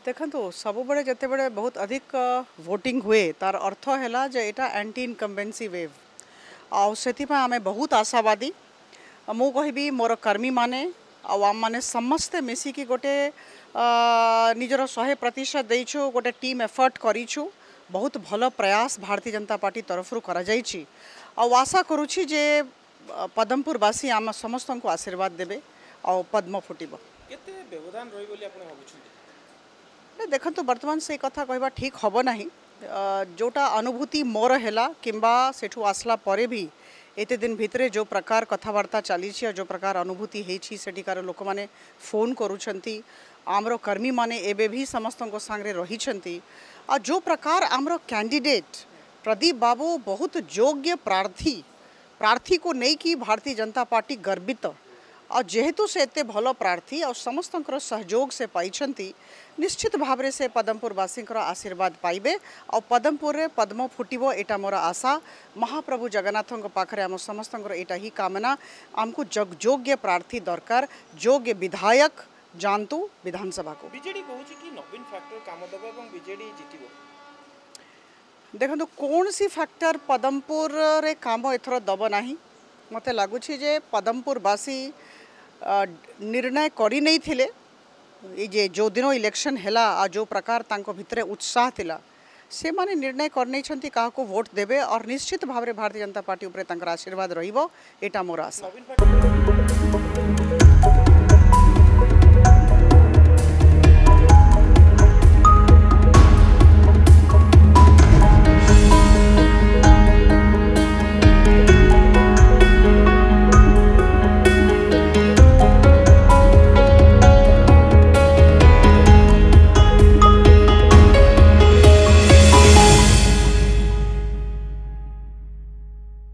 देखो सब बड़े जिते बड़े बहुत अधिक वोटिंग हुए तार अर्थ है जे एटा एंटी इनकम्बेंसी वेव आम बहुत आशावादी मु कहबी मोर कर्मी माने आम मैंने समस्ते मिसिकी गोटे निजर 100% देइछु गोटे टीम एफर्ट करिछु बहुत भल प्रयास भारतीय जनता पार्टी तरफ करा जाइछि आशा करुछि जे पदमपुरवासी आम समस्त को आशीर्वाद देबे आ पद्म फुटिबो केते व्यवधान रही बोली आपण भाबुछन्ती देखो बर्तमान से कथा कहबा ठीक हम ना जोटा अनुभूति मोर है किंबा सेठू आसला परे भी एते दिन भितरे जो प्रकार कथबार्ता चली जो प्रकार अनुभूति होती सेठिकार लोक मैंने फोन करुँच आमर कर्मी माने एबे भी समस्त सांगे रही जो प्रकार आमर कैंडिडेट प्रदीप बाबू बहुत योग्य प्रार्थी को नहीं कि भारतीय जनता पार्टी गर्वित और जेहेतु से एते भल प्रार्थी और समस्त सहयोग से पाई निश्चित भाव से पदमपुरवासी आशीर्वाद पाइबे और पदमपुर रे पद्म फुटिबो एटा मोर आशा महाप्रभु जगन्नाथ पाखरे आम समस्त एटा ही कामना आमको योग्य प्रार्थी दरकार योग्य विधायक जानतु विधानसभा को बीजेडी कहूची कि नवीन फैक्टर काम देबो एवं बीजेडी जितिबो देखो कौन सी फैक्टर पदमपुर रे काम एथर दब नाही मते लागुछि जे पदमपुरवासी निर्णय करी नहीं थिले ये जो दिन इलेक्शन हैला आ जो प्रकार तांको भितरे उत्साह थिला से माने निर्णय करने छंती काहा को वोट देबे और निश्चित भाव रे भारतीय जनता पार्टी ऊपर तांकर आशीर्वाद रहिबो एटा मोर आशा।